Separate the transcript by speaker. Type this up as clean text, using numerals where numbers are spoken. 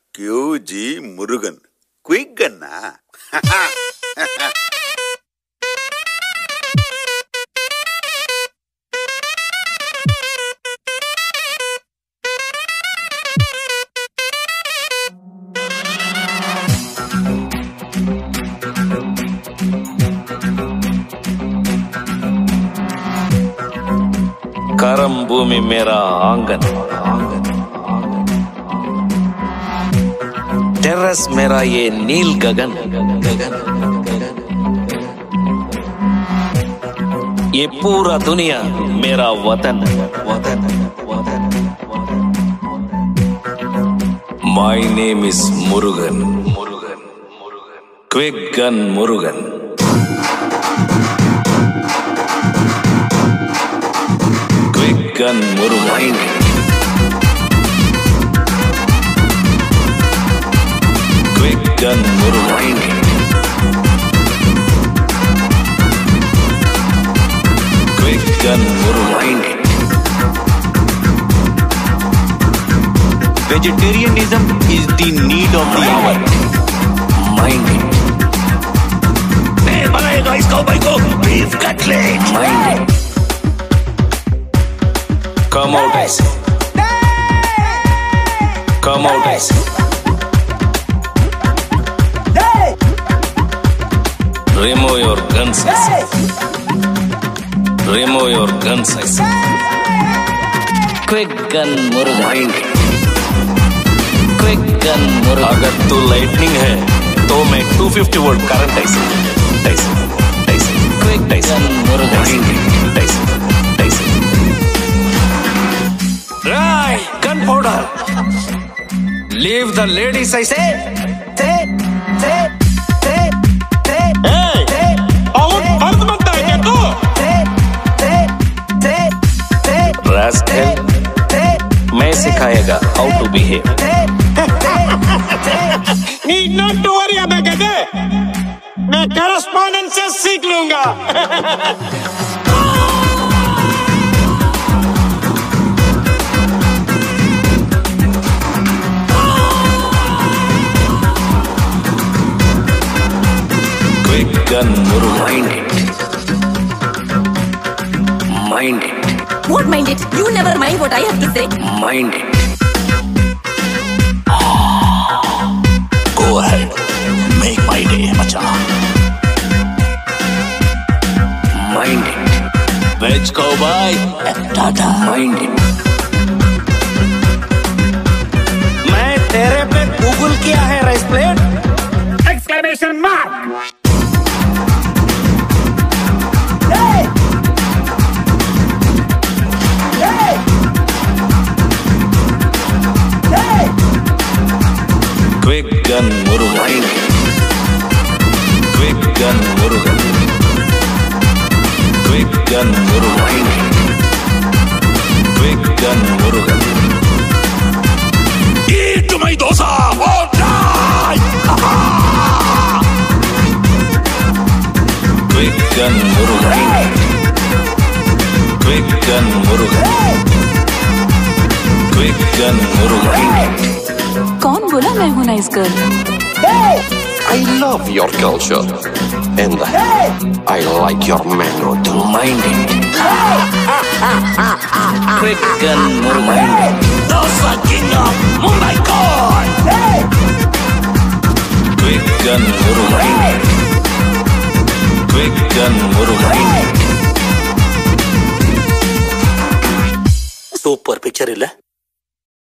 Speaker 1: QG Murugan. Quick gunna.
Speaker 2: करम भूमि मेरा आंगन, टेरेस मेरा ये नील गगन, ये पूरा दुनिया मेरा वतन। My name is Murugan, Quick Gun Murugan. Gun Murugan. Quick Gun Murugan. Quick Gun Murugan.
Speaker 3: Vegetarianism is the need of the hour.
Speaker 2: Mind it.
Speaker 3: मैं बनाएगा इस कौवे को beef cutlet.
Speaker 2: Mind it. Come out, I say. Come out, I say. Remove your guns, I say. Remove your guns, I say. Quick Gun Murugan. Quick Gun Murugan. अगर तू lightning है, तो मैं 250 volt current I say. Quick Gun Murugan. Right, gunpowder. Leave the ladies, I say.
Speaker 3: Hey, और मर्द बनता है क्या तू?
Speaker 2: Rascal, मैं सिखाएगा how to behave.
Speaker 3: Need not to worry about गधे. मैं correspondence से सीख लूँगा.
Speaker 2: Quick Gun Murugan. Mind it.
Speaker 4: What mind it? You never mind what I have to say.
Speaker 2: Mind it. Go ahead. Make my day, macha. Mind it. Veg cowboy. Tata. Mind it.
Speaker 3: मैं तेरे पे Google किया है rice plate. Exclamation mark.
Speaker 2: Quick Gun Murugan. Quick Gun Murugan. Quick Gun Murugan. Quick Gun Murugan.
Speaker 3: Eat my dosa or die.
Speaker 2: Quick Gun Murugan. Quick Gun Murugan. Quick Gun Murugan.
Speaker 4: कौन बोला मैं हूँ nice girl?
Speaker 5: I love your culture and I like your manner too.
Speaker 2: Mind it. Quick Gun Murugan.
Speaker 3: Dosa king of Mumbai God.
Speaker 2: Quick Gun Murugan. Quick Gun Murugan.
Speaker 3: Super picture ಇಲ್ಲ?